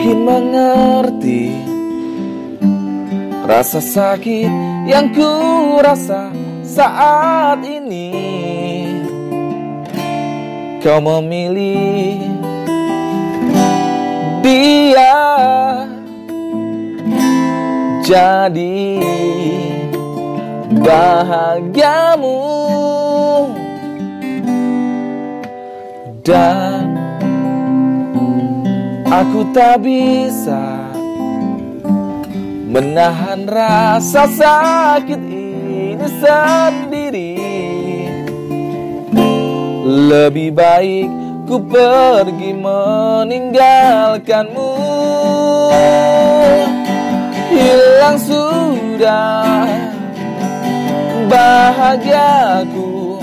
mungkin mengerti rasa sakit yang ku rasa saat ini. Kau memilih dia jadi bahagiamu, dan aku tak bisa menahan rasa sakit ini sendiri. Lebih baik ku pergi meninggalkanmu. Hilang sudah bahagiaku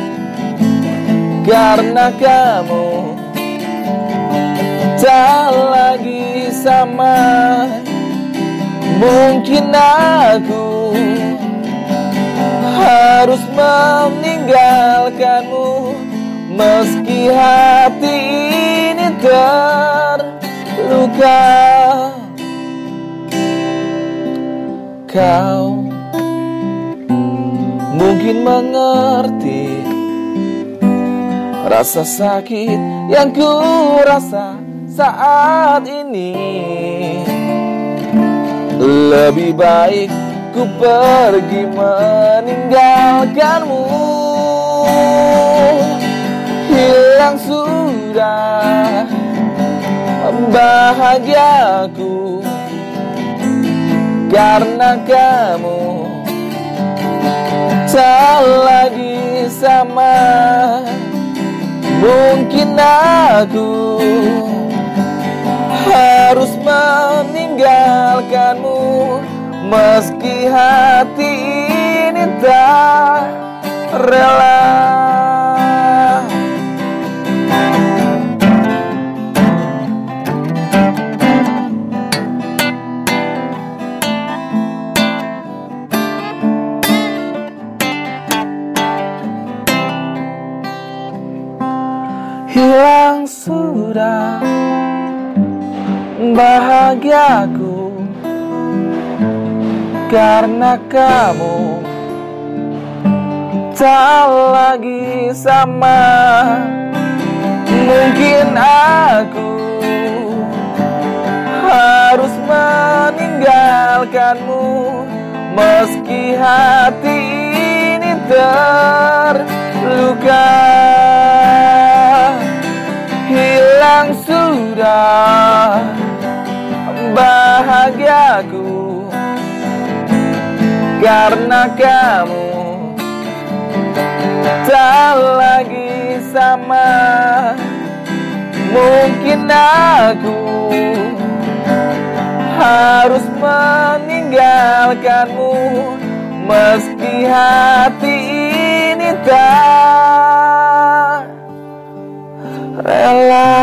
karena kamu tak lagi sama. Mungkin aku harus meninggalkanmu, meski hati ini terluka. Kau mungkin mengerti rasa sakit yang ku rasa saat ini. Lebih baik ku pergi meninggalkanmu. Hilang sudah bahagiaku karena kamu tak lagi sama. Mungkin aku harus meninggalkanmu, meski hati ini tak rela. Hilang sudah bahagiaku karena kamu tak lagi sama. Mungkin aku harus meninggalkanmu, meski hati ini terluka. Hilang sudah bahagiaku karena kamu tak lagi sama. Mungkin aku harus meninggalkanmu, meski hati ini tak rela.